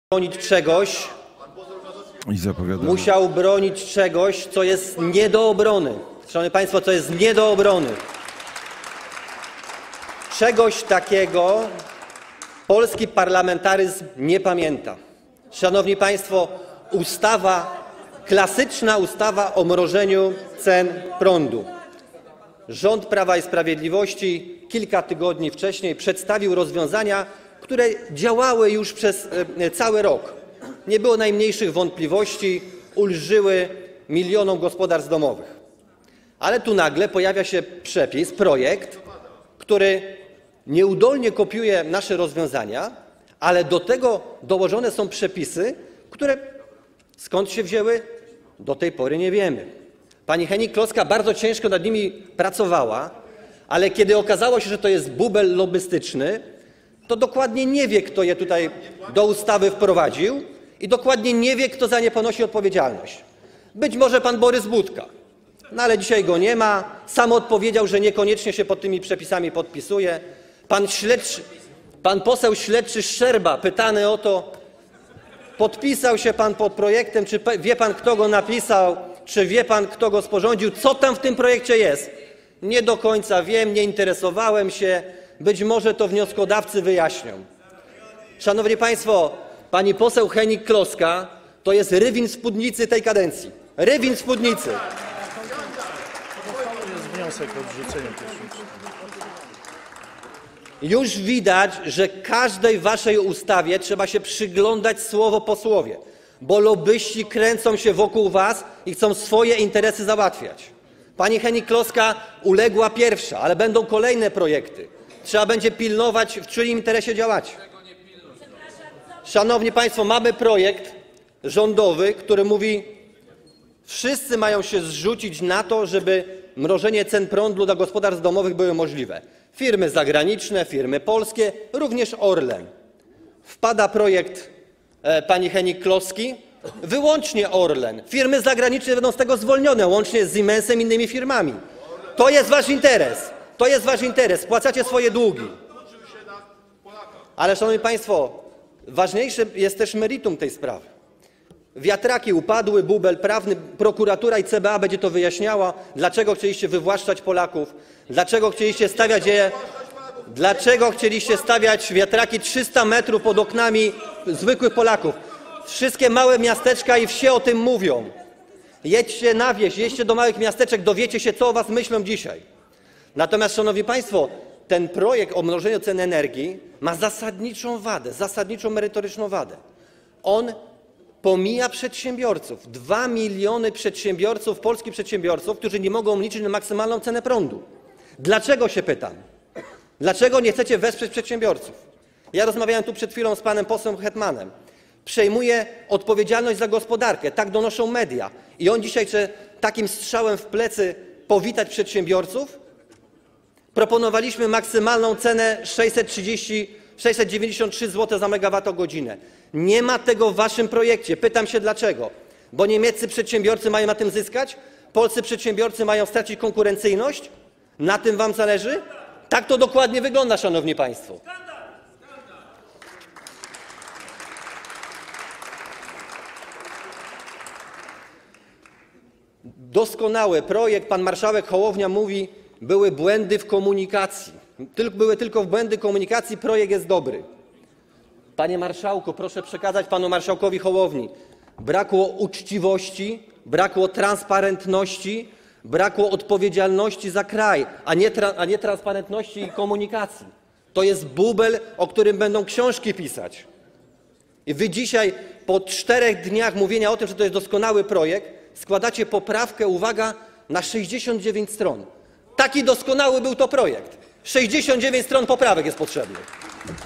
bronić czegoś, musiał bronić czegoś, co jest nie do obrony. Szanowni Państwo, co jest nie do obrony. Czegoś takiego polski parlamentaryzm nie pamięta. Szanowni Państwo, klasyczna ustawa o mrożeniu cen prądu. Rząd Prawa i Sprawiedliwości kilka tygodni wcześniej przedstawił rozwiązania, które działały już przez cały rok. Nie było najmniejszych wątpliwości, ulżyły milionom gospodarstw domowych. Ale tu nagle pojawia się przepis, projekt, który nieudolnie kopiuje nasze rozwiązania, ale do tego dołożone są przepisy, które skąd się wzięły, do tej pory nie wiemy. Pani Hennig-Kloska bardzo ciężko nad nimi pracowała, ale kiedy okazało się, że to jest bubel lobbystyczny, to dokładnie nie wie, kto je tutaj do ustawy wprowadził i dokładnie nie wie, kto za nie ponosi odpowiedzialność. Być może pan Borys Budka, no ale dzisiaj go nie ma, sam odpowiedział, że niekoniecznie się pod tymi przepisami podpisuje. Pan poseł śledczy Szczerba, pytany o to, podpisał się pan pod projektem, czy wie pan, kto go napisał, czy wie pan, kto go sporządził, co tam w tym projekcie jest? Nie do końca wiem, nie interesowałem się, być może to wnioskodawcy wyjaśnią. Szanowni Państwo, pani poseł Hennig-Kloska to jest Rywin spódnicy tej kadencji. Rywin spódnicy. Jest wniosek o odrzucenie tej. Już widać, że każdej waszej ustawie trzeba się przyglądać słowo po słowie, bo lobbyści kręcą się wokół was i chcą swoje interesy załatwiać. Pani Hennig-Kloska uległa pierwsza, ale będą kolejne projekty. Trzeba będzie pilnować, w czyim interesie działacie. Szanowni Państwo, mamy projekt rządowy, który mówi, wszyscy mają się zrzucić na to, żeby mrożenie cen prądu dla gospodarstw domowych było możliwe. Firmy zagraniczne, firmy polskie, również Orlen. Wpada projekt pani Hennig-Kloski, wyłącznie Orlen. Firmy zagraniczne będą z tego zwolnione, łącznie z Siemensem i innymi firmami. To jest wasz interes. To jest wasz interes. Spłacacie swoje długi. Ale, szanowni państwo, ważniejsze jest też meritum tej sprawy. Wiatraki upadły, bubel prawny, prokuratura i CBA będzie to wyjaśniała, dlaczego chcieliście wywłaszczać Polaków, dlaczego chcieliście stawiać wiatraki 300 metrów pod oknami zwykłych Polaków. Wszystkie małe miasteczka i wsie o tym mówią. Jedźcie na wieś, jedźcie do małych miasteczek, dowiecie się, co o was myślą dzisiaj. Natomiast, szanowni państwo, ten projekt o mrożeniu cen energii ma zasadniczą wadę, zasadniczą merytoryczną wadę. On pomija przedsiębiorców. 2 miliony przedsiębiorców, polskich przedsiębiorców, którzy nie mogą liczyć na maksymalną cenę prądu. Dlaczego, się pytam? Dlaczego nie chcecie wesprzeć przedsiębiorców? Ja rozmawiałem tu przed chwilą z panem posłem Hetmanem. Przejmuje odpowiedzialność za gospodarkę, tak donoszą media. I on dzisiaj chce takim strzałem w plecy powitać przedsiębiorców? Proponowaliśmy maksymalną cenę 693 zł za megawattogodzinę. Nie ma tego w waszym projekcie. Pytam się dlaczego. Bo niemieccy przedsiębiorcy mają na tym zyskać? Polscy przedsiębiorcy mają stracić konkurencyjność? Na tym wam zależy? Tak to dokładnie wygląda, szanowni państwo. Doskonały projekt, pan marszałek Hołownia mówi, były błędy w komunikacji. Były tylko błędy komunikacji, projekt jest dobry. Panie marszałku, proszę przekazać panu marszałkowi Hołowni. Brakło uczciwości, brakło transparentności, brakło odpowiedzialności za kraj, a nie transparentności i komunikacji. To jest bubel, o którym będą książki pisać. I wy dzisiaj po 4 dniach mówienia o tym, że to jest doskonały projekt, składacie poprawkę, uwaga, na 69 stron. Taki doskonały był to projekt. 69 stron poprawek jest potrzebnych.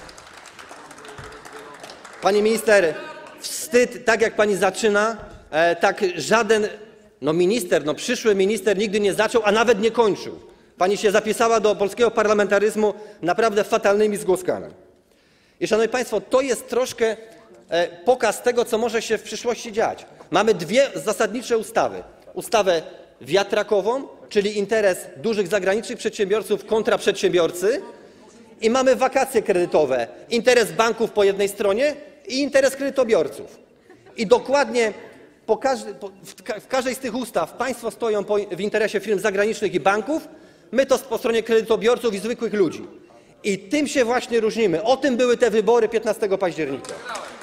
Pani minister, wstyd, tak jak pani zaczyna, tak żaden minister, przyszły minister nigdy nie zaczął, a nawet nie kończył. Pani się zapisała do polskiego parlamentaryzmu naprawdę fatalnymi zgłoskami. I szanowni państwo, to jest troszkę pokaz tego, co może się w przyszłości dziać. Mamy dwie zasadnicze ustawy. Ustawę wiatrakową, czyli interes dużych zagranicznych przedsiębiorców kontra przedsiębiorcy, i mamy wakacje kredytowe. Interes banków po jednej stronie i interes kredytobiorców. I dokładnie w każdej z tych ustaw państwo stoją w interesie firm zagranicznych i banków, my to po stronie kredytobiorców i zwykłych ludzi. I tym się właśnie różnimy. O tym były te wybory 15 października.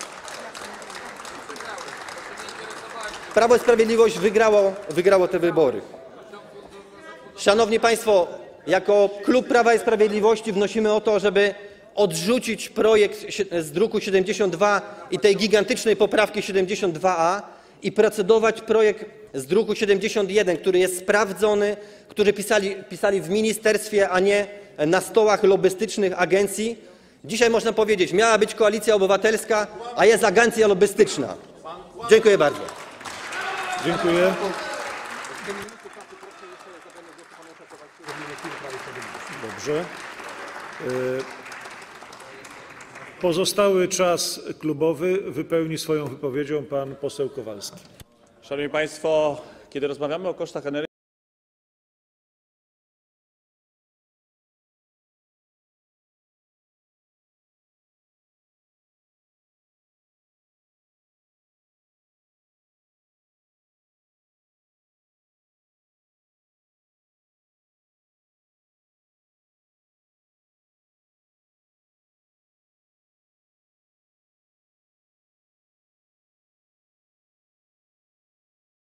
Prawo i Sprawiedliwość wygrało te wybory. Szanowni Państwo, jako klub Prawa i Sprawiedliwości wnosimy o to, żeby odrzucić projekt z druku 72 i tej gigantycznej poprawki 72a i procedować projekt z druku 71, który jest sprawdzony, który pisali w ministerstwie, a nie na stołach lobbystycznych agencji. Dzisiaj można powiedzieć, miała być Koalicja Obywatelska, a jest agencja lobbystyczna. Dziękuję bardzo. Dziękuję. Dobrze. Pozostały czas klubowy wypełni swoją wypowiedzią pan poseł Kowalski. Szanowni Państwo, kiedy rozmawiamy o kosztach energii,